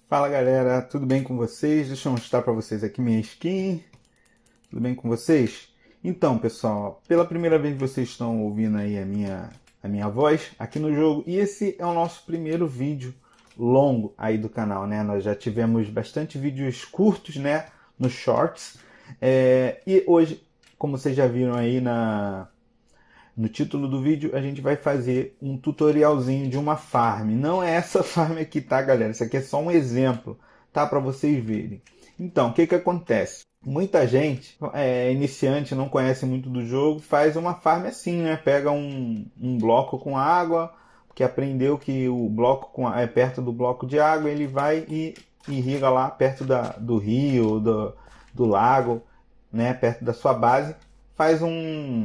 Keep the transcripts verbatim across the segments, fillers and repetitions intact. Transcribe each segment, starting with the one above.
Fala galera, tudo bem com vocês? Deixa eu mostrar para vocês aqui minha skin. Tudo bem com vocês? Então pessoal, pela primeira vez vocês estão ouvindo aí a minha, a minha voz aqui no jogo. E esse é o nosso primeiro vídeo longo aí do canal, né? Nós já tivemos bastante vídeos curtos, né? Nos shorts. É, e hoje, como vocês já viram aí na... no título do vídeo, a gente vai fazer um tutorialzinho de uma farm. Não é essa farm aqui, tá, galera? Isso aqui é só um exemplo, tá? Para vocês verem. Então, o que que acontece? Muita gente é iniciante, não conhece muito do jogo, faz uma farm assim, né? Pega um, um bloco com água, porque aprendeu que o bloco com, é perto do bloco de água, ele vai e irriga lá perto da, do rio, do, do lago, né? Perto da sua base. Faz um...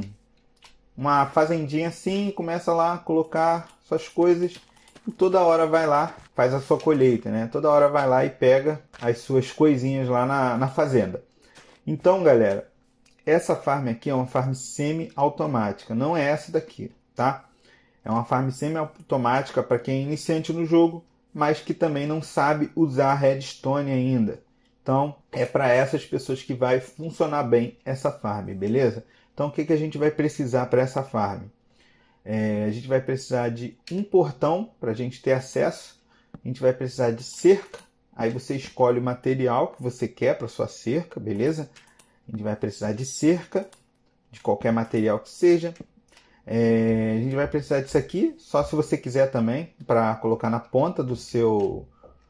uma fazendinha assim, começa lá a colocar suas coisas e toda hora vai lá, faz a sua colheita, né? Toda hora vai lá e pega as suas coisinhas lá na, na fazenda. Então, galera, essa farm aqui é uma farm semi-automática, não é essa daqui, tá? É uma farm semi-automática para quem é iniciante no jogo, mas que também não sabe usar redstone ainda. Então, é para essas pessoas que vai funcionar bem essa farm, beleza? Então, o que, que a gente vai precisar para essa farm? É, a gente vai precisar de um portão para a gente ter acesso. A gente vai precisar de cerca. Aí você escolhe o material que você quer para sua cerca, beleza? A gente vai precisar de cerca, de qualquer material que seja. É, a gente vai precisar disso aqui, só se você quiser também, para colocar na ponta do seu,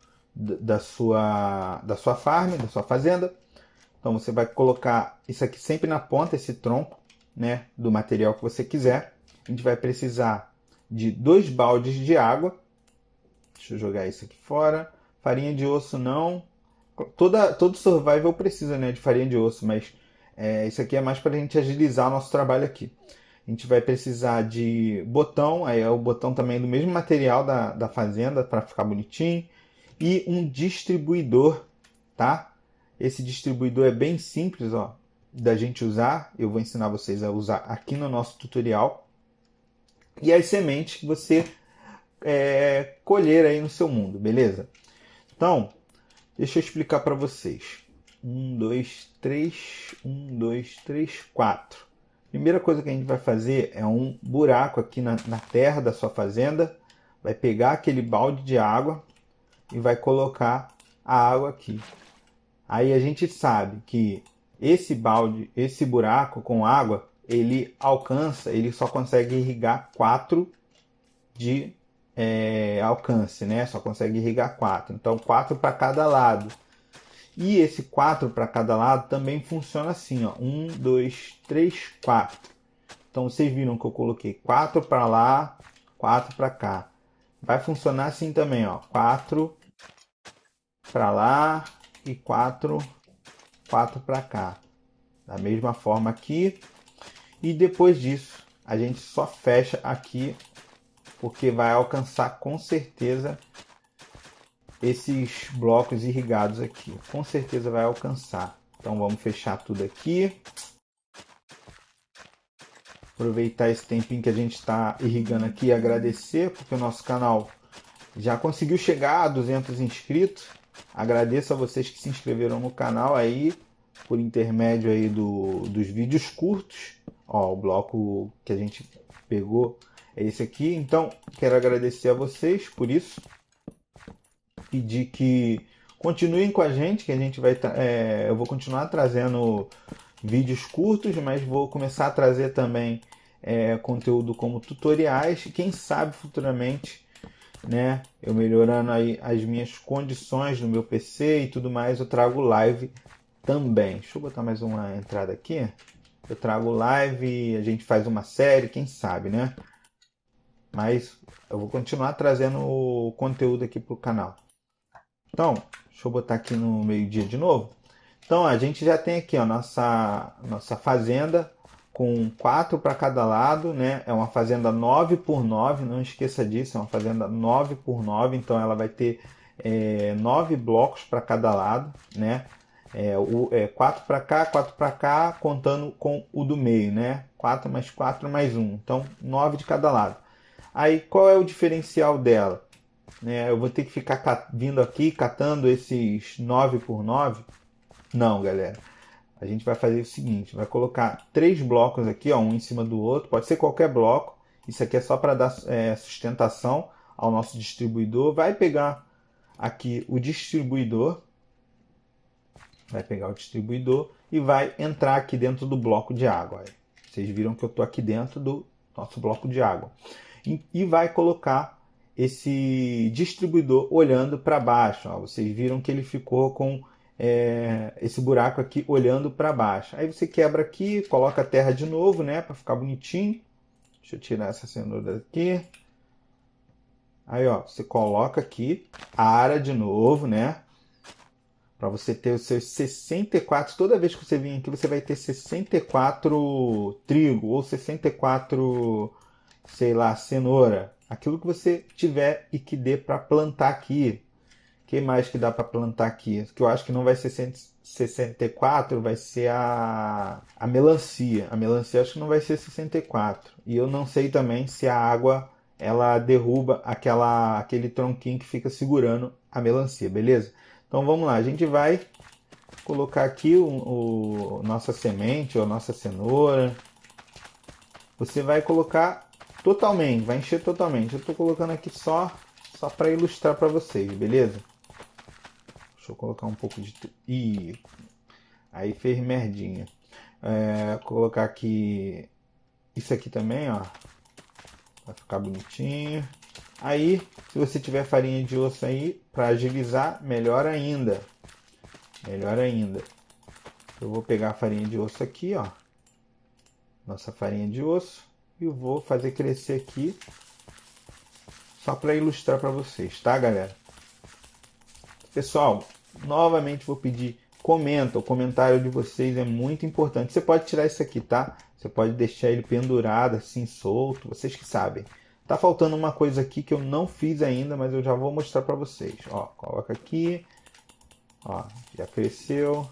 da sua, da sua farm, da sua fazenda. Então você vai colocar isso aqui sempre na ponta, esse tronco, né, do material que você quiser. A gente vai precisar de dois baldes de água. Deixa eu jogar isso aqui fora. Farinha de osso não. Toda, todo survival precisa, né, de farinha de osso, mas é, isso aqui é mais para a gente agilizar o nosso trabalho aqui. A gente vai precisar de botão, aí é o botão também do mesmo material da, da fazenda para ficar bonitinho. E um distribuidor, tá? Esse distribuidor é bem simples, ó, da gente usar. Eu vou ensinar vocês a usar aqui no nosso tutorial. E as sementes que você é, colher aí no seu mundo, beleza? Então, deixa eu explicar para vocês. Um, dois, três, um, dois, três, quatro. Primeira coisa que a gente vai fazer é um buraco aqui na, na terra da sua fazenda. Vai pegar aquele balde de água e vai colocar a água aqui. Aí a gente sabe que esse balde, esse buraco com água, ele alcança, ele só consegue irrigar quatro de é, alcance, né? Só consegue irrigar quatro. Então, quatro para cada lado. E esse quatro para cada lado também funciona assim, ó. um, dois, três, quatro. Então, vocês viram que eu coloquei quatro para lá, quatro para cá. Vai funcionar assim também, ó. quatro para lá e quatro, quatro para cá. Da mesma forma aqui. E depois disso, a gente só fecha aqui, porque vai alcançar com certeza esses blocos irrigados aqui. Com certeza vai alcançar. Então vamos fechar tudo aqui. Aproveitar esse tempinho que a gente está irrigando aqui e agradecer, porque o nosso canal já conseguiu chegar a duzentos inscritos. Agradeço a vocês que se inscreveram no canal aí, por intermédio aí do, dos vídeos curtos. Ó, o bloco que a gente pegou é esse aqui. Então, quero agradecer a vocês por isso. Pedir que continuem com a gente, que a gente vai... É, eu vou continuar trazendo vídeos curtos, mas vou começar a trazer também é, conteúdo como tutoriais. Quem sabe futuramente, né, eu melhorando aí as minhas condições no meu P C e tudo mais, eu trago live também. Deixa eu botar mais uma entrada aqui. Eu trago live, a gente faz uma série, quem sabe, né? Mas eu vou continuar trazendo o conteúdo aqui para o canal. Então, deixa eu botar aqui no meio-dia de novo. Então, a gente já tem aqui a nossa, nossa fazenda com quatro para cada lado, né? É uma fazenda nove por nove, não esqueça disso, é uma fazenda nove por nove, então ela vai ter é, nove blocos para cada lado, né? É, o, é, quatro para cá, quatro para cá, contando com o do meio, né? quatro mais quatro mais um, então nove de cada lado. Aí, qual é o diferencial dela? né? Eu vou ter que ficar vindo aqui catando esses nove por nove. Não, galera. A gente vai fazer o seguinte, vai colocar três blocos aqui, ó, um em cima do outro. Pode ser qualquer bloco. Isso aqui é só para dar é, sustentação ao nosso distribuidor. Vai pegar aqui o distribuidor. Vai pegar o distribuidor e vai entrar aqui dentro do bloco de água. Vocês viram que eu estou aqui dentro do nosso bloco de água. E vai colocar esse distribuidor olhando para baixo. Ó. Vocês viram que ele ficou com é, esse buraco aqui olhando para baixo. Aí você quebra aqui, coloca a terra de novo, né, para ficar bonitinho. Deixa eu tirar essa cenoura daqui. Aí, ó, você coloca aqui a área de novo, né? Para você ter os seus sessenta e quatro. Toda vez que você vir aqui, você vai ter sessenta e quatro trigo ou sessenta e quatro, sei lá, cenoura. Aquilo que você tiver e que dê para plantar aqui. O que mais que dá para plantar aqui? Que eu acho que não vai ser sessenta e quatro, vai ser a, a melancia. A melancia acho que não vai ser sessenta e quatro. E eu não sei também se a água ela derruba aquela, aquele tronquinho que fica segurando a melancia, beleza? Então vamos lá, a gente vai colocar aqui o, o nossa semente ou a nossa cenoura. Você vai colocar totalmente, vai encher totalmente. Eu estou colocando aqui só, só para ilustrar para vocês, beleza? Deixa eu colocar um pouco de... Ih, aí fez merdinha. É, colocar aqui isso aqui também, ó. Vai ficar bonitinho. Aí, se você tiver farinha de osso aí, para agilizar, melhor ainda. Melhor ainda. Eu vou pegar a farinha de osso aqui, ó. Nossa farinha de osso. E eu vou fazer crescer aqui. Só para ilustrar para vocês, tá, galera? Pessoal, novamente vou pedir, comenta. O comentário de vocês é muito importante. Você pode tirar isso aqui, tá? Você pode deixar ele pendurado, assim, solto. Vocês que sabem. Tá faltando uma coisa aqui que eu não fiz ainda, mas eu já vou mostrar para vocês. Ó, coloca aqui. Ó, já cresceu.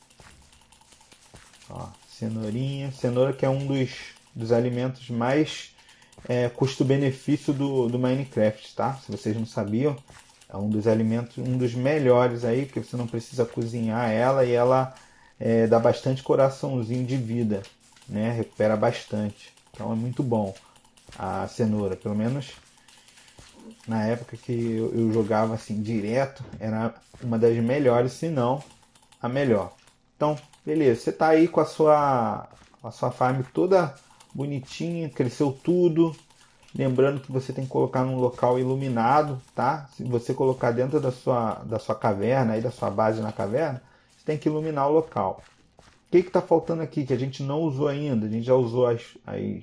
Ó, cenourinha. Cenoura que é um dos, dos alimentos mais é, custo-benefício do, do Minecraft, tá? Se vocês não sabiam, é um dos alimentos, um dos melhores aí, porque você não precisa cozinhar ela e ela é, dá bastante coraçãozinho de vida, né? Recupera bastante. Então é muito bom a cenoura, pelo menos na época que eu, eu jogava assim direto, era uma das melhores, se não a melhor. Então, beleza, você tá aí com a sua, a sua farm toda bonitinha, cresceu tudo. Lembrando que você tem que colocar num local iluminado, tá? Se você colocar dentro da sua, da sua caverna, aí da sua base na caverna, você tem que iluminar o local. O que está faltando aqui que a gente não usou ainda? A gente já usou as, as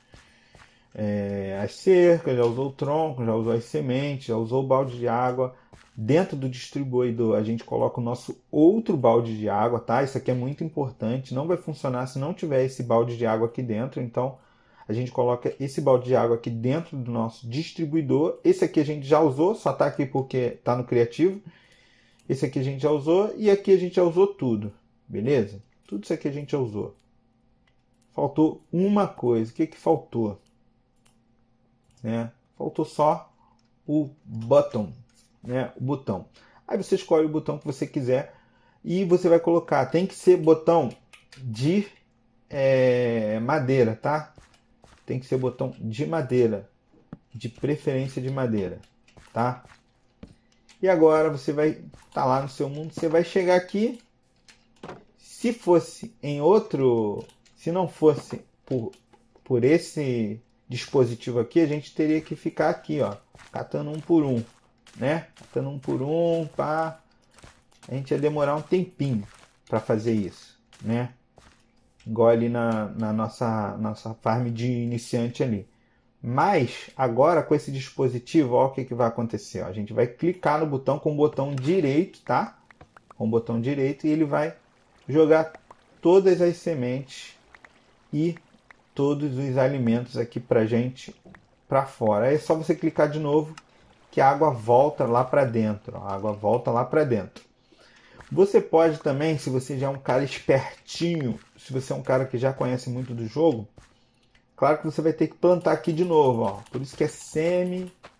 É, as cercas, já usou o tronco, já usou as sementes, já usou o balde de água. Dentro do distribuidor a gente coloca o nosso outro balde de água, tá? Isso aqui é muito importante, não vai funcionar se não tiver esse balde de água aqui dentro. Então a gente coloca esse balde de água aqui dentro do nosso distribuidor. Esse aqui a gente já usou, só tá aqui porque tá no criativo. Esse aqui a gente já usou e aqui a gente já usou tudo, beleza? Tudo isso aqui a gente já usou. Faltou uma coisa, o que que faltou? Né? Faltou só o button, né? O botão. Aí você escolhe o botão que você quiser e você vai colocar. Tem que ser botão de é, madeira, tá? Tem que ser botão de madeira, de preferência de madeira, tá? E agora você vai estar tá lá no seu mundo. Você vai chegar aqui. Se fosse em outro, se não fosse por por esse dispositivo aqui, a gente teria que ficar aqui, ó, catando um por um, né? Catando um por um, pá. A gente ia demorar um tempinho para fazer isso, né? Igual ali na, na nossa, nossa farm de iniciante ali. Mas agora com esse dispositivo, ó, o que, que vai acontecer? Ó, a gente vai clicar no botão com o botão direito, tá? Com o botão direito e ele vai jogar todas as sementes e todos os alimentos aqui pra gente para fora. Aí é só você clicar de novo que a água volta lá para dentro. A água volta lá para dentro. Você pode também, se você já é um cara espertinho, se você é um cara que já conhece muito do jogo, claro que você vai ter que plantar aqui de novo, ó. Por isso que é semi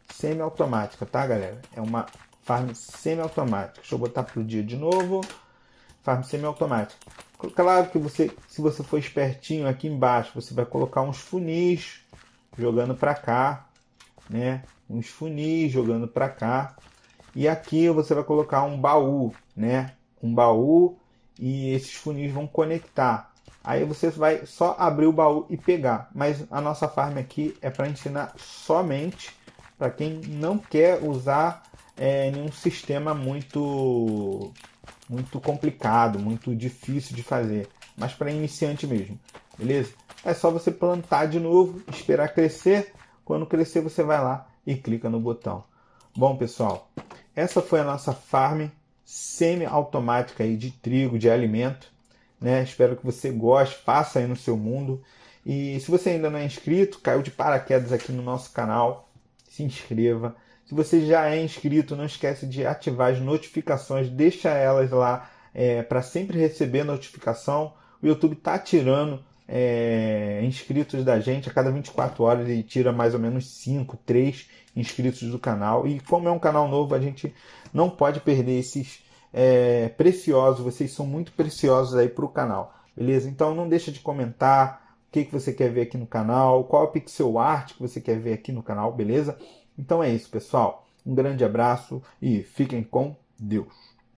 semi-automática, tá, galera? É uma farm semi-automática. Deixa eu botar pro dia de novo. Farm semi-automática. Claro que você, se você for espertinho, aqui embaixo você vai colocar uns funis jogando para cá, né? Uns funis jogando para cá. E aqui você vai colocar um baú, né? Um baú e esses funis vão conectar. Aí você vai só abrir o baú e pegar. Mas a nossa farm aqui é para ensinar somente para quem não quer usar é, nenhum sistema muito, muito complicado, muito difícil de fazer. Mas para iniciante mesmo, beleza? É só você plantar de novo, esperar crescer. Quando crescer você vai lá e clica no botão. Bom, pessoal, essa foi a nossa farm semi-automática aí de trigo, de alimento. Né? Espero que você goste, faça aí no seu mundo. E se você ainda não é inscrito, caiu de paraquedas aqui no nosso canal, se inscreva. Se você já é inscrito, não esquece de ativar as notificações, deixa elas lá é, para sempre receber notificação. O YouTube está tirando é, inscritos da gente a cada vinte e quatro horas e tira mais ou menos cinco, três inscritos do canal. E como é um canal novo, a gente não pode perder esses É, preciosos, vocês são muito preciosos aí para o canal, beleza? Então não deixa de comentar o que, que você quer ver aqui no canal, qual a pixel art que você quer ver aqui no canal, beleza? Então é isso, pessoal. Um grande abraço e fiquem com Deus.